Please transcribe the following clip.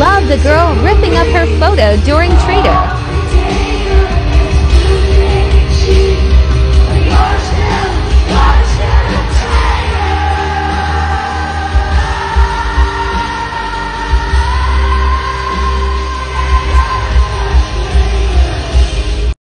Love the girl ripping up her photo during Trader.